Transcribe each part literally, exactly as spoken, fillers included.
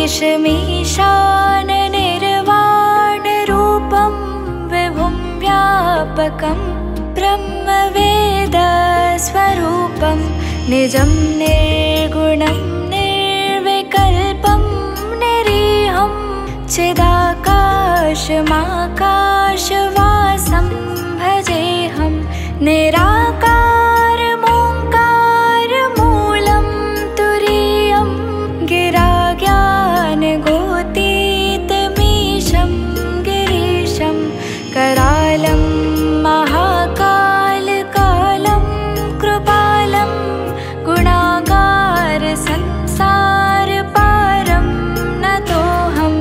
निर्वाणरूपं विभुं व्यापकं ब्रह्मवेदस्वरूपं निजं निर्गुणं निर्विकल्पं निरीहं चिदाकाशमाकाशवासं भजेऽहं निराकारमोङ्कारमूलं तुरीयं गिराज्ञानगोतीतमीशं गिरीशं करालं महाकालकालं कृपालं गुणागारसंसारपारं नतोऽहं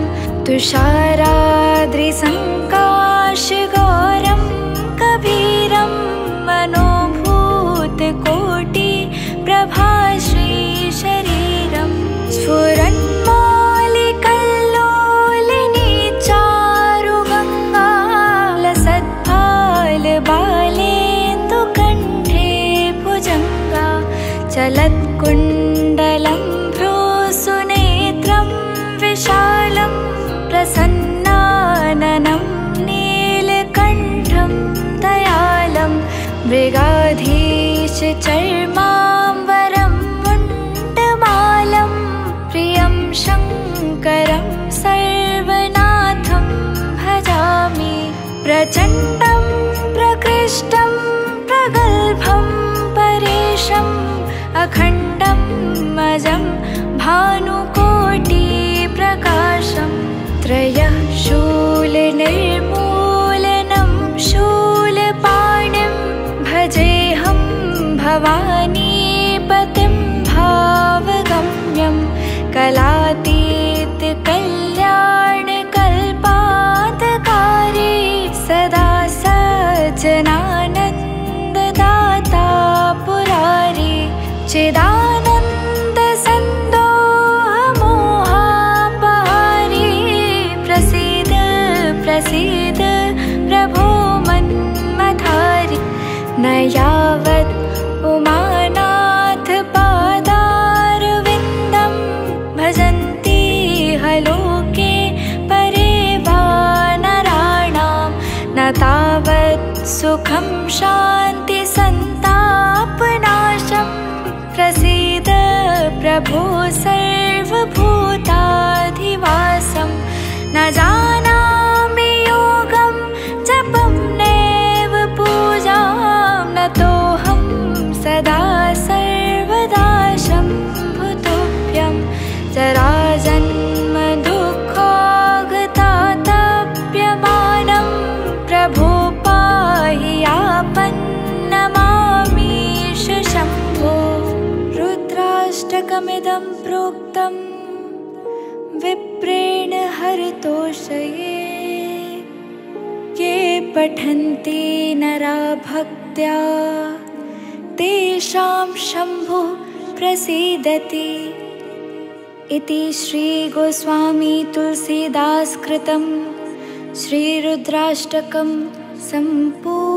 तुषाराद्रिसङ्काशगौरं कबीरं मनोभूतकोटिप्रभाश्रीशरीरं स्फुरन्मौलिकल्लोलिनी चारुगङ्गा लसत्फालबालेन्दुकण्ठे भुजङ्गा चलत्कुण्डलं भ्रूसुनेत्रं विशालं प्रसन्नाननं नीलकण्ठं दयालं मृगाधीशचर्माम्बरं मुण्डमालं प्रियं शङ्करं सर्वनाथं भजामि प्रचण्डं प्रकृष्टं प्रगल्भं परेशम् अखण्डं अजं भानुकोटिप्रकाशं त्रयः शूलनिर्मूलनं शूलपाणिं भजेऽहं भवानीपतिं भावगम्यं कलातीतकल्याणकल्पान्तकारी सदा सज्जनानन्ददाता पुरारी चिदानन्दसन्दोहमोहापहारी प्रसीद प्रसीद प्रभो मन्मथारि न यावत् उमानाथपादारविन्दं भजन्ति हलोके परे वा नराणां न तावत् सुखं शान्तिसन्तापनाशं प्रसीद प्रभो सर्वभूताधिवासं न जानामि योगं जपं नैव पूजां नतोऽहं सदा सर्वदा शम्भुतुभ्यं जराजन्मदुःखागतातप्यमानं प्रभो पाहि आपन्नमामीश शम्भो रुद्राष्टकमिदं प्रोक्तं विप्रेण हरतोषये ये पठन्ति नरा भक्त्या तेषां शम्भुः प्रसीदति इति श्रीगोस्वामी तुलसीदास कृतं श्रीरुद्राष्टकं सम्पूर्णम्।